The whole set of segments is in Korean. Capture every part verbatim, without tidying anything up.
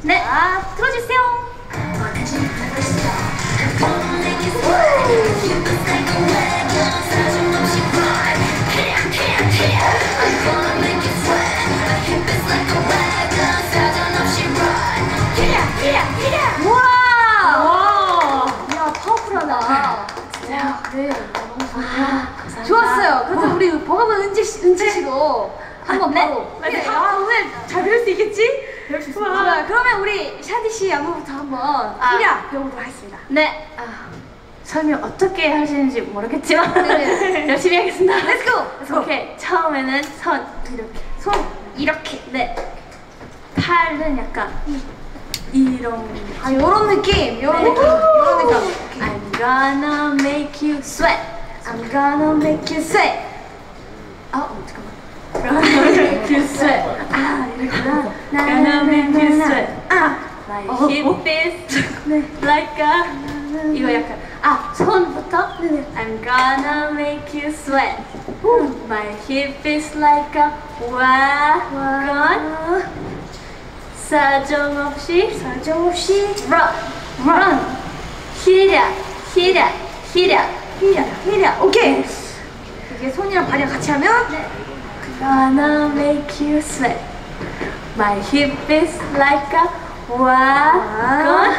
네, 아, 틀어주세요. 우와! 와! 야, 파워풀하다. 진짜. 네, 너무 좋아요. 좋았어요. 그래서 우리 버거분 은지 씨, 은지 씨도 한번 바로. 네. 네. 아, 오늘 잘 배울 수 있겠지? 배울 수 있습니다. 자, 그러면 우리 샤디 씨 안무부터 한번 히랴 배워보도록 하겠습니다. 네. 아, 설명 어떻게 하시는지 모르겠지만 열심히 하겠습니다. Let's go. Let's go. 오케이. 처음에는 손 이렇게. 손 이렇게. 네. 팔은 약간 이런. 아, 요런 느낌. 요런 네. 느낌. 요런 느낌. I'm gonna make you sweat. I'm gonna make you sweat. 아, 어, 잠깐만. Gonna make you sweat. 아, 이렇게나. Gonna make you sweat. 아, my hip is like a. 이거 약간 아, 손부터. I'm gonna make you sweat. My hip is like a wagon. 사정없이 사정없이 run run 히랴 히랴 히랴 히랴 히랴. 오케이. 이게 손이랑 발이랑 같이 하면 네. Gonna make you sweat. My hip is like a wagon.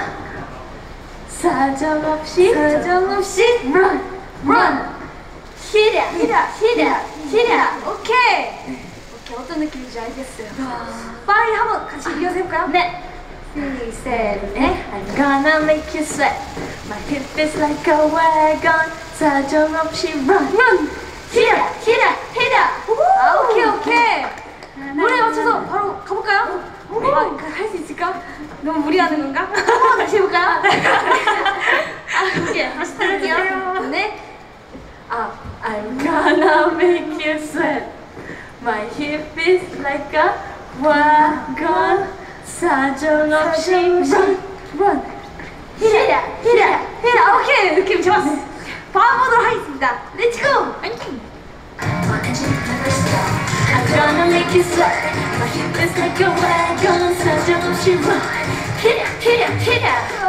사정없이 사정없이 run run 히랴 히랴 히랴 히랴. 오케이. 오케이, 어떤 느낌인지 알겠어요. 빨리 한번 같이 이어서 해볼까요? 네. three, seven, eight. I'm gonna make you sweat. My hip is like a wagon. 사정없이 run run 히랴 히랴 히랴. 아, 오케이 오케이. 노래 맞춰서 바로 가볼까요? 아, 할 수 있을까? 너무 무리하는 건가? 한번 다시 해볼까요? 아, 오케이, 다시 들을게요. 네. 아, I'm gonna make you sweat. My hip is like a wagon. 사정없이 run run 히랴 히랴 히랴. 오케이, 느낌 좋았어. 다음 보도록 하겠습니다. Let's go. I'm gonna make you sweat. My hip is like a wagon. 사정없이 run 히랴 히랴 히랴.